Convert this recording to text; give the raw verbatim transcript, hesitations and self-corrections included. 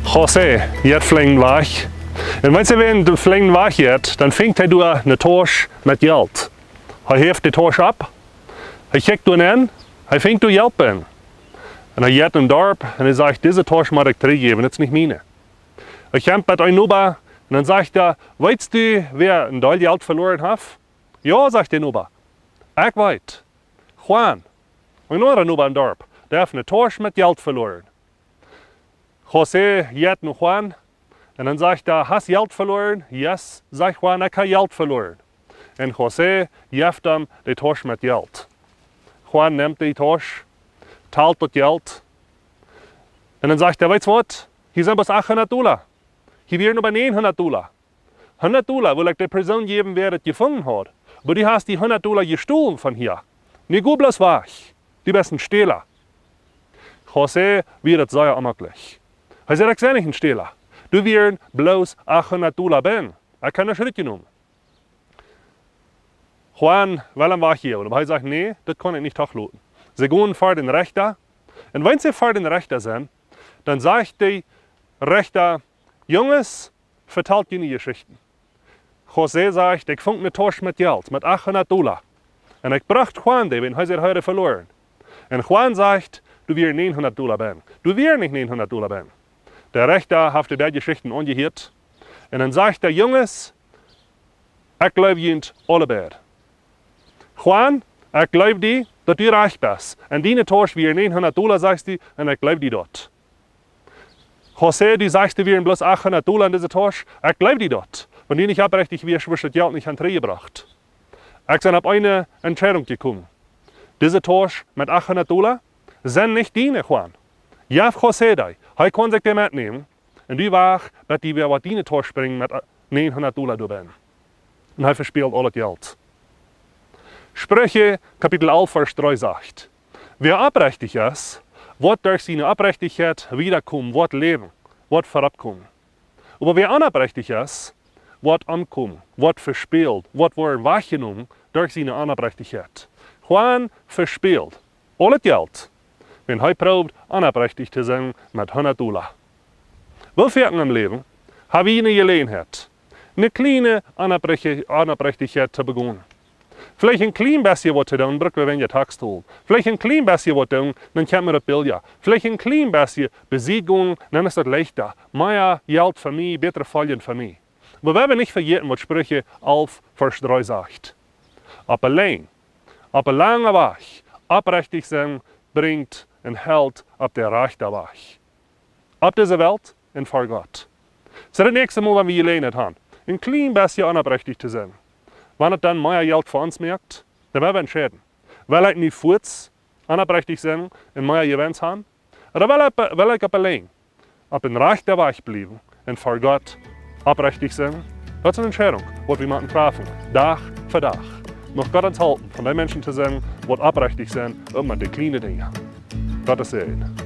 José, jetzt fliegen weg. Und wenn sie wenn fliegen weg jetzt, dann fängt er durch eine Tasche mit Geld. Er hebt die Tasche ab, er checkt ihn an, er fängt durch Geld an. Und er geht im Dorf und er sagt, diese Tasche muss ich zurückgeben, das ist nicht meine. Er kommt mit einem Nuba und dann sagt er, weißt du, wer ein Teil Geld verloren hat? Ja, sagt der Nuba. Ich weiß. Juan, ein anderer Nuba im Dorf, der hat eine Tasche mit Geld verloren. José geht nach Juan und dann sagt er, hast du Geld verloren? Yes, sagt Juan, ich habe Geld verloren. Und José gibt ihm die Tasche mit Geld. Juan nimmt die Tasche, teilt das Geld und dann sagt er, weißt du was, hier sind bloß achthundert Dollar. Hier wären aber neunhundert Dollar. hundert Dollar, will ich der Person geben, wer das gefunden hat. Aber du hast die hundert Dollar gestohlen von hier. Nicht gut bloß weg. Du bist ein Stehler. José wird sehr amaglich. Er sagt, ich sei nicht ein Stehler. Du wirst bloß achthundert Dollar ben. Er kann das Schritt genommen. Juan will ihn weggeben. Aber er sagt, nee, das kann ich nicht tachluten. Sie gehen vor den Richter. Und wenn sie vor den Richter sind, dann sagt die Richter, Jungs, verteilt ihnen Geschichten. José sagt, ich fand eine Tasche mit Geld, mit achthundert Dollar. Und ich brachte Juan die, wenn er sie heute verloren. Und Juan sagt, du wirst neunhundert Dollar ben. Du wirst nicht neunhundert Dollar ben. Der Richter hat die Geschichten angehört. Und dann sagt der Jungs, ich glaube ihnen alle beide. Juan, ich glaube dir, dass du reich bist. Und deine Tasche wirst neunhundert Dollar, sagst du, und ich glaube dir dort. José, du sagst, du wirst bloß achthundert Dollar in dieser Tasche. Ich glaube dir dort. Wenn du nicht abrechtig wirst, wirst du das Geld nicht an die Reihe gebracht. Ich bin auf eine Entscheidung gekommen. Diese Tasche mit achthundert Dollar sind nicht deine, Juan. Ja, José, er kann sich die mitnehmen. Und du wach, dass die wieder deine Tasche bringen mit neunhundert Dollar du bin. Und er verspielt alles Geld. Sprüche, Kapitel elf, Vers drei sagt, wer abrechtig ist, wird durch seine Abrechtigkeit wiederkommen, wird leben, wird vorabkommen. Aber wer unabrechtig ist, wird ankommen, wird verspielt, wird wahrgenommen durch seine Unabrechtigkeit. Juan verspielt alles Geld, wenn er probt, unabrechtig zu sein mit hundert Dollar. Wie viel im Leben habe ich eine Gelegenheit, eine kleine Unabrechtigkeit zu beginnen. Vielleicht ein klein bisschen was zu tun, braucht wenn ihr Tax tut. Vielleicht ein klein bisschen was tun, dann kommt mir das Bild. Vielleicht ein klein bisschen Besiegung, dann ist das leichter. Mehr Geld für mich, bessere Folgen für mich. Aber wir werden nicht vergessen, was Sprüche elf, Vers drei sagt. Ab allein, ab langer Weg, abrechtig sein, bringt und hält ab der Reich der Weg. Ab dieser Welt und vor Gott. Das ist das nächste Mal, wenn wir gelernt haben, ein klein bisschen unabrechtig zu sein. Wenn es dann mehr Geld für uns merkt, dann werden wir entscheiden. Will ich nicht kurz unabrechtig sein und mehr Gewinns haben? Oder will ich, will ich ab allein, ab dem Reich der Weg bleiben und vor Gott abrechtig sein? Das ist eine Entscheidung, die wir machen treffen, Tag für Tag. Noch Gott uns halten, von den Menschen zu sein, die abrechtig sind, und mit den kleinen Dingen. Gottes Segen.